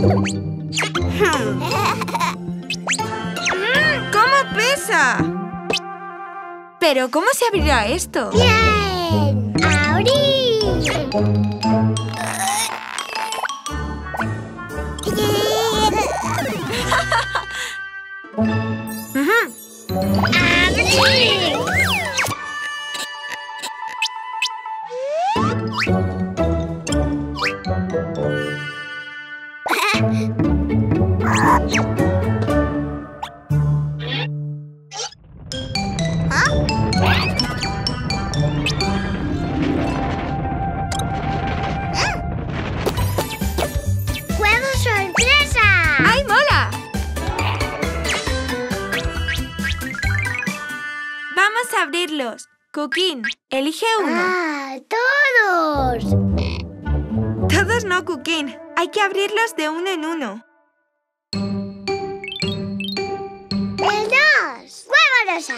¿Cómo pesa? ¿Pero cómo se abrirá esto? ¡Bien! ¡Abrir! ¡Abrir! ¡Huevo sorpresa! ¡Ay, mola! Vamos a abrirlos. Cookin, elige uno. ¡Ah! ¡Todos! Todos no, Cookin. Hay que abrirlos de uno en uno. ¡El 2! ¡Huevo rosa!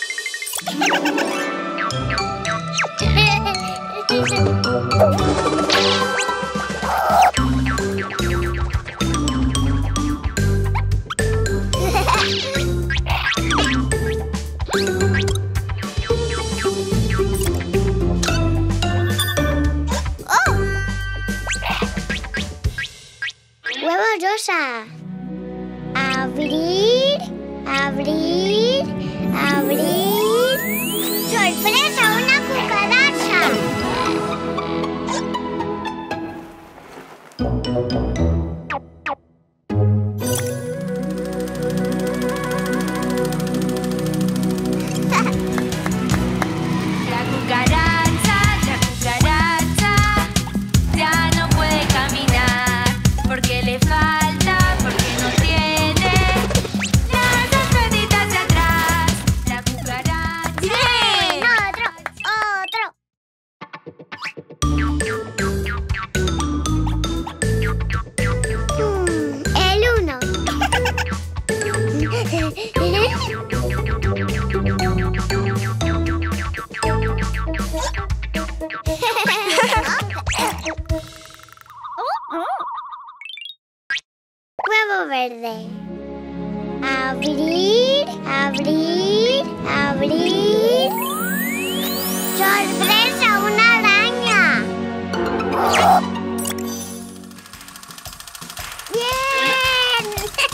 ¡Huevo rosa! Abrir, abrir, abrir. ¡Sorpresa! ¡Una cucaracha! La cucaracha ya no puede caminar porque le falta, porque no tiene las dos patitas de atrás. La cucaracha. ¡Bien! ¡Otro! El 1. Huevo verde. Abrir, abrir, abrir. ¡Sorpresa! ¡Una araña! ¡Bien!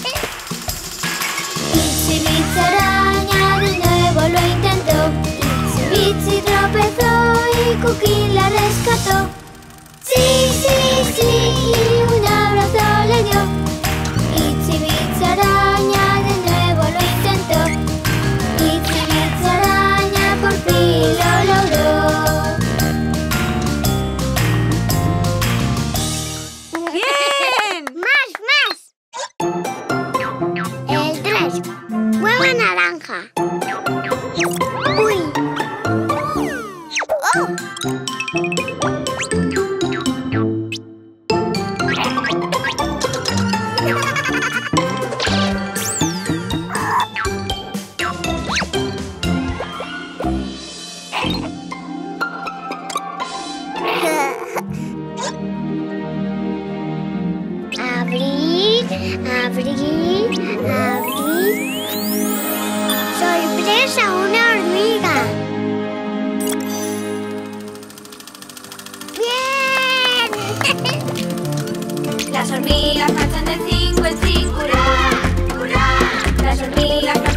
Itsy Bitsy araña de nuevo lo intentó. Itsy Bitsy tropezó y Cookin la rescató. Sí, sí, sí, y un abrazo le dio. Itsy Bitsy araña de nuevo lo intentó. Itsy Bitsy araña por fin lo logró. ¡Bien! ¡Más! El 3. Huevo naranja. ¡Uy! ¡Oh! Abrir, abrir, abrir. ¡Sorpresa! ¡Una hormiga! ¡Bien! Las hormigas marchan de 5 en 5, ¡hurra! ¡Hurra! Las hormigas